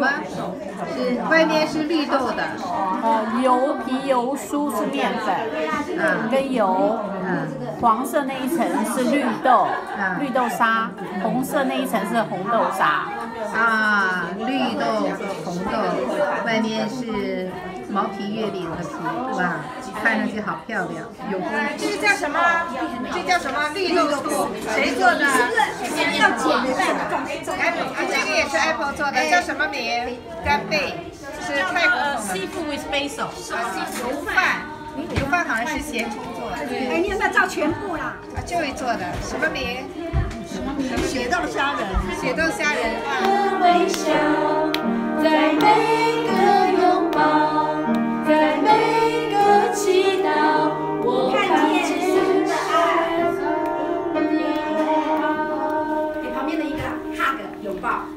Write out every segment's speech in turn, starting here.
么？是外面是绿豆的。 油皮油酥是面粉，跟油。黄色那一层是绿豆，绿豆沙；红色那一层是红豆沙。 啊，绿豆、红豆，外面是毛皮月饼的皮，哇，看上去好漂亮，有功夫。 这叫什么？这叫什么？绿豆醋，谁做的？ 要简单的。 这个也是 Apple 做的，叫什么名？干贝，是泰国的。 Seafood with basil， 油饭。油饭好像是咸猪做的。 哎，你有没有照全部啦？ 就会做的，什么名？ 血豆虾仁。 血豆虾仁。 微笑，在每个拥抱，在每个祈祷，我看见给旁边的一个 hug 拥抱。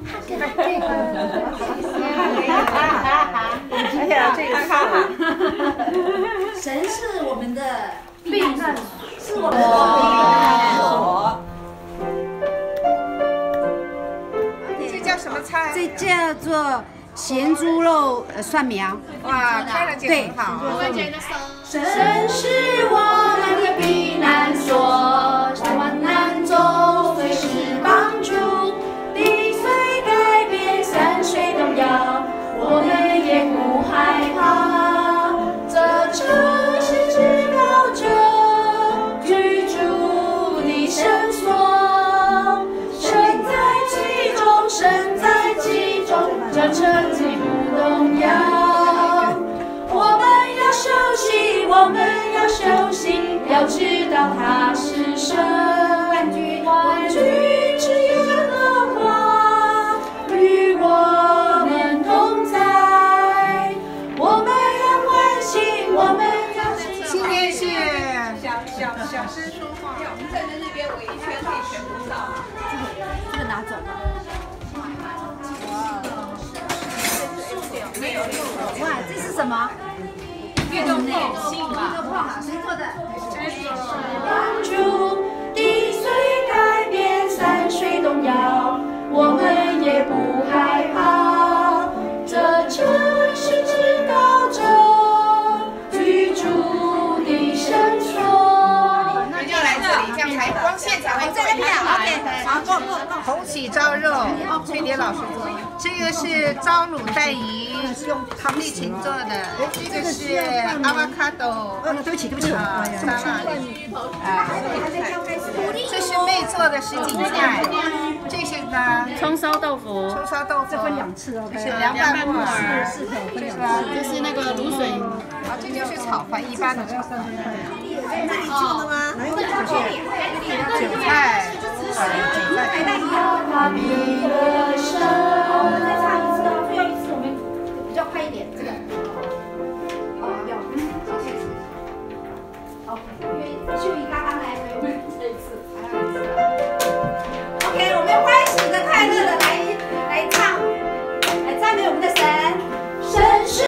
哎呀，这个哈哈。 神是我们的避难所，是我们的避难所。这叫什么菜？ 这叫做咸猪肉蒜苗。 哇，看上去很好。 神是我们的避难所，在患难中随时帮助，地虽改变，山水动摇，我们也不害怕。这城市至高者居住的圣所，神在其中，神在其中，这城既不动摇。我们要休息，我们要休息，要知道他是神。万军之耶和华与我们同在，我们要欢喜，我们要喜。 今天是小诗书画，我们站在那边围一圈可以全部照。 这个拿走吧。哇，这是什么？ 运动内性吧。 谁做的？ 帮助地虽改变，山水动摇，我们也不害怕。这城市至高者居住的圣所。 人要来这里，这样才光线才会在那边。OK， 好，够。红喜烧肉，翠蝶老师做的。这个是糟卤带鱼，唐丽琴做的。这个是avocado， 对不起， 沙拉。这是妹做的什锦菜，这是呢葱烧豆腐， 葱烧豆腐， 这分2次哦， 这是凉拌木耳， 是的，分2次。 这是那个卤水。 啊，这就是炒饭一般的炒饭。 做的吗？ 韭菜，韭菜。 他比的神。 我们再唱一次哦，最后一次我们比较快一点，这个。好，要。好，